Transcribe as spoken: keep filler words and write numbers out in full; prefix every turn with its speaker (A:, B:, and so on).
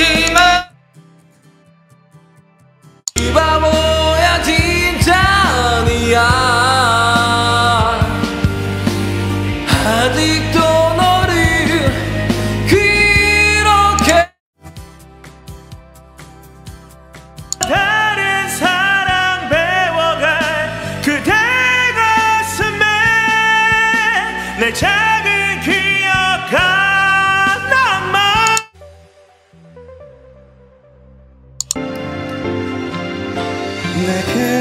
A: 하지만 이 바보야 진짜 아니야. 아직도 너를 그렇게
B: 다른 사랑 배워갈 그대 가슴에 내 작은 기억가 남아. 내게